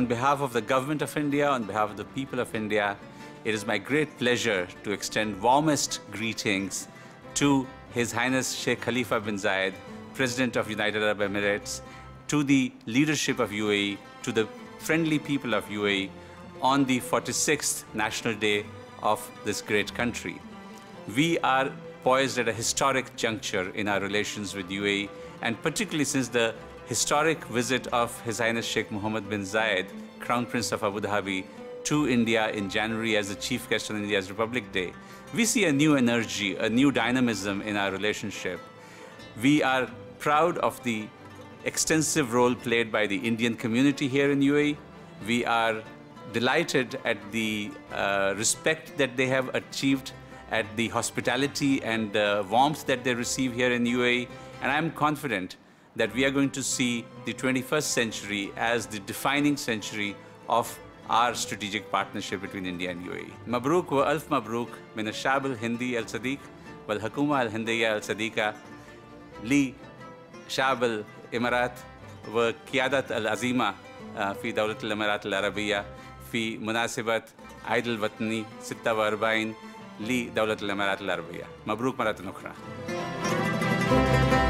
On behalf of the Government of India, on behalf of the people of India, it is my great pleasure to extend warmest greetings to His Highness Sheikh Khalifa bin Zayed, President of United Arab Emirates, to the leadership of UAE, to the friendly people of UAE on the 46th National Day of this great country. We are poised at a historic juncture in our relations with UAE, and particularly since the historic visit of His Highness Sheikh Mohammed bin Zayed, Crown Prince of Abu Dhabi, to India in January as the chief guest on India's Republic Day. We see a new energy, a new dynamism in our relationship. We are proud of the extensive role played by the Indian community here in UAE. We are delighted at the respect that they have achieved, at the hospitality and warmth that they receive here in UAE. And I'm confident that we are going to see the 21st century as the defining century of our strategic partnership between India and UAE. Mabruk wa alf mabruk min al-Shab al-Hindi al-Sadiq wal Hakuma al-Hindiya al-Sadiqa li Shab al-Imarat wa Qiyadat al-Azima fi Dawlat al-Imarat al-Arabiya في مناسبة عيد الوطني 46 لدولة الإمارات العربية. مبروك مرة أخرى.